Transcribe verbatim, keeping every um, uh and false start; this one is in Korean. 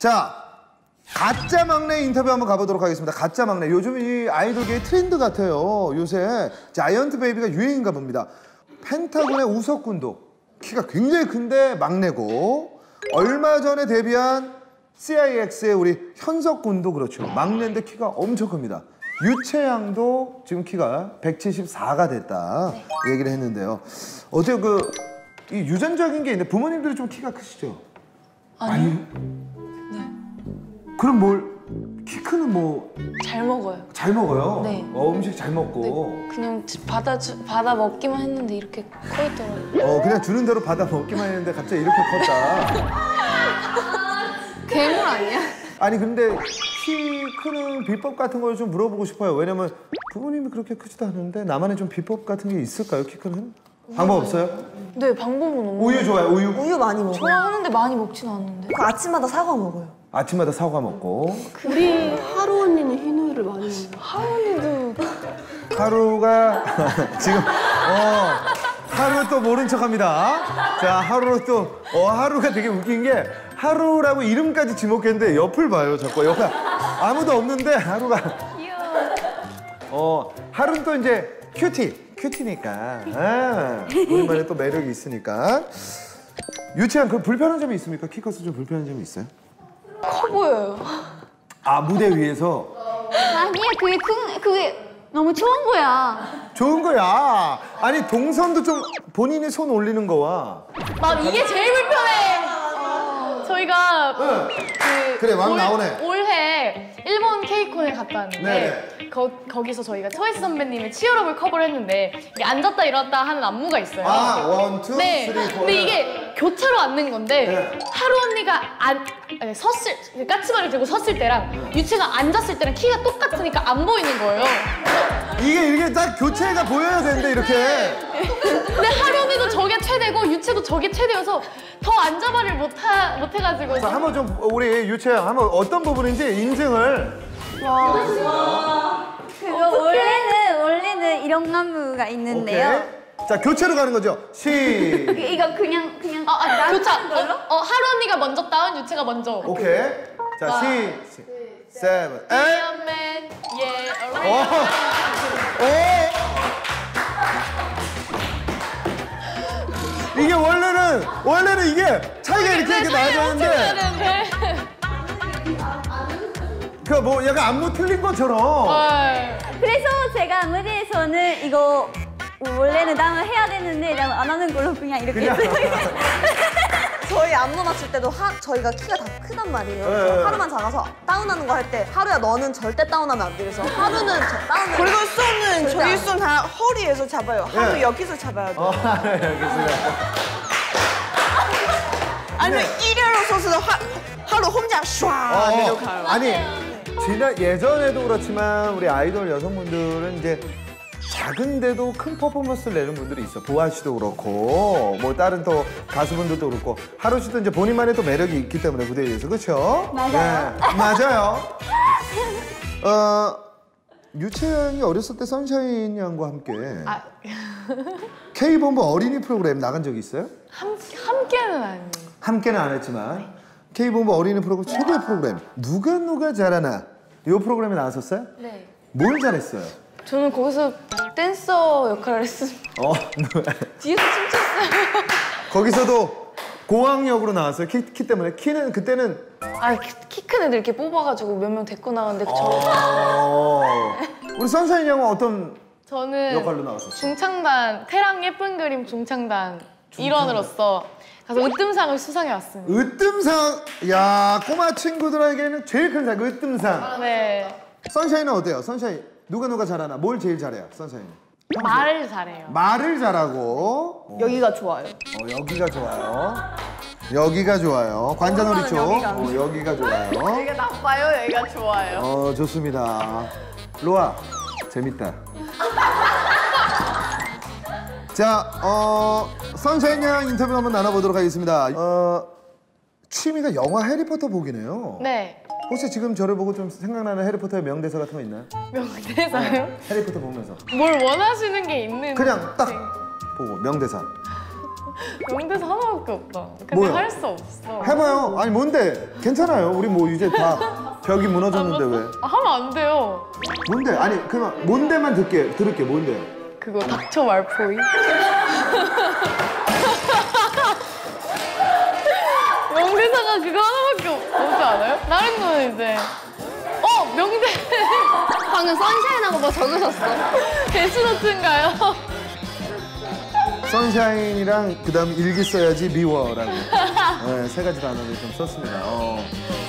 자, 가짜 막내 인터뷰 한번 가보도록 하겠습니다. 가짜 막내. 요즘 이 아이돌계의 트렌드 같아요. 요새 자이언트 베이비가 유행인가 봅니다. 펜타곤의 우석군도 키가 굉장히 큰데 막내고, 얼마 전에 데뷔한 씨아이엑스의 우리 현석군도 그렇죠. 막내인데 키가 엄청 큽니다. 유채양도 지금 키가 백칠십사가 됐다 네. 얘기를 했는데요. 어때요? 그, 이 유전적인 게 있는데 부모님들이 좀 키가 크시죠? 아니요. 네. 그럼 뭘, 키 크는 뭐? 잘 먹어요. 잘 먹어요? 네. 어, 음식 잘 먹고. 네, 그냥 받아, 주, 받아 먹기만 했는데 이렇게 커 있더라고요. 어, 그냥 주는 대로 받아 먹기만 했는데 갑자기 이렇게 컸다. 괴물 아니야? 아니 근데 키 크는 비법 같은 걸 좀 물어보고 싶어요. 왜냐면 부모님이 그렇게 크지도 않은데 나만의 좀 비법 같은 게 있을까요? 키 크는? 방법 없어요? 네, 방법은 없는데. 우유 좋아요, 우유? 우유 많이 먹어요. 좋아하는데 많이 먹진 않는데. 그 아침마다 사과 먹어요. 아침마다 사과 먹고. 우리 하루 언니는 흰 우유를 많이 먹어요. 하루 언니도 하루가 지금 어 하루 또 모른 척합니다. 자, 하루 또 어 하루가 되게 웃긴 게 하루라고 이름까지 지목했는데 옆을 봐요. 자꾸 옆에 아무도 없는데 하루가. 귀여워. 어 하루는 또 이제 큐티 큐티니까 아, 우리만의 또 매력이 있으니까. 유채양 그 불편한 점이 있습니까? 키 커서 좀 불편한 점이 있어요? 커 보여요. 아, 무대 위에서? 아니야, 그게 큰, 그게 너무 좋은 거야. 좋은 거야. 아니 동선도 좀 본인이 손 올리는 거와. 막 이게 제일 불편해. 저희가 응. 그 그래, 막 올, 나오네. 올해 일본 케이콘에 갔다 왔는데 네네. 거, 거기서 저희가 초이스 선배님의 치얼업을 커버를 했는데 이게 앉았다 일어났다 하는 안무가 있어요. 아, 원, 투, 네. 쓰리, 포. 근데 이게 교차로 앉는 건데 네. 하루 언니가 안, 아니, 섰을 까치발을 들고 섰을 때랑 유채가 앉았을 때랑 키가 똑같으니까 안 보이는 거예요. 이게 이게 딱 교체가 보여야 되는데 이렇게. 근데 하루 언니도 저게 최대고 유채도 저게 최대여서 더 앉아발을 못, 하, 못 해가지고. 자, 한번 좀 우리 유채양 한번 어떤 부분인지 인증을. 그거 원래는, 원래는 이런 안무가 있는데요. 오케이. 자, 교체로 가는 거죠. 시. 이거 그냥, 그냥. 아, 아, 교차. 걸로? 어, 어, 하루 언니가 먼저 다운, 유채가 먼저. 오케이. 자, 시. 시. 세븐. 에잇. Man, yeah, 오. alright. 오. 이게 원래는 원래는 이게 차이가 이렇게 이렇게 나잖는데. 그 뭐 약간 안무 틀린 것처럼. 그래서 제가 무대에서는 이거 원래는 다음을 해야 되는데 다음 안 하는 걸로 그냥 이렇게 그냥. 했어요. 저희 안무 맞출 때도 하, 저희가 키가 다 크단 말이에요. 네, 그래서 네. 하루만 작아서 다운하는 거 할 때 하루야 너는 절대 다운하면 안 돼. 그래서 하루는 저 다운을 그리고 손은 절대 저희 안 손 다 허리에서 잡아요. 하루 네. 여기서 잡아야 돼. 어, 알겠습니다. 아니면 네. 일회로 써서 하, 하루 혼자 쏴 어, 내려가요. 아니, 지난 예전에도 그렇지만 우리 아이돌 여성분들은 이제 작은데도 큰 퍼포먼스를 내는 분들이 있어. 보아 씨도 그렇고 뭐 다른 또 가수분들도 그렇고 하루 씨도 이제 본인만의 또 매력이 있기 때문에 무대 위에서 그렇죠? 맞아요. 네, 맞아요. 어, 유채양이 어렸을 때 선샤인 양과 함께 아, K본부 어린이 프로그램 나간 적이 있어요? 함, 함께는 아니에요. 함께는 안 했지만 K본부 어린이 프로그램 최대 프로그램 누가 누가 잘하나 이 프로그램에 나왔었어요? 네. 뭘 잘했어요? 저는 거기서 댄서 역할을 했습니다. 어, 뒤에서 춤췄어요. 거기서도 고학력으로 나왔어요. 키, 키 때문에. 키는 그때는 아, 키 큰 애들 이렇게 뽑아가지고 몇 명 데리고 나갔는데 저 어... 우리 선샤인 양은 어떤 저는 역할로 나왔었어요? 중창단, 태랑 예쁜 그림 중창단 일원으로서 가서 으뜸상을 수상해 왔습니다. 으뜸상! 야, 꼬마 친구들에게는 제일 큰 상, 으뜸상. 네. 선샤인은 어때요? 선샤인 누가 누가 잘하나? 뭘 제일 잘해요? 선샤인은? 말을 잘해요. 말을 잘하고 어, 여기가 좋아요. 어, 여기가 좋아요. 여기가 좋아요. 관자놀이 쪽. 여기가. 어, 여기가 좋아요. 여기가 나빠요, 여기가 좋아요. 어, 좋습니다. 로아, 재밌다. 자, 어, 선샤인 양 인터뷰 한번 나눠보도록 하겠습니다. 어, 취미가 영화 해리포터 보기네요. 네. 혹시 지금 저를 보고 좀 생각나는 해리포터의 명대사 같은 거 있나요? 명대사요? 해리포터 보면서. 뭘 원하시는 게 있는 그냥 딱 보고 명대사. 명대사 하나밖에 없다. 근데 뭐야? 할 수 없어. 해봐요. 아니 뭔데? 괜찮아요. 우리 뭐 이제 다 벽이 무너졌는데 왜? 아, 하면 안 돼요. 뭔데? 아니 그만 뭔데만 듣게 들을게. 뭔데? 그거 닥쳐 말포이. 명대사가 그거 하나밖에 없- 없지 않아요? 다른 거는 이제 어 명대 방금 선샤인하고 뭐 적으셨어? 데스노트인가요? 선샤인이랑 그다음 일기 써야지 미워라고 네, 세 가지 단어를 좀 썼습니다. 어.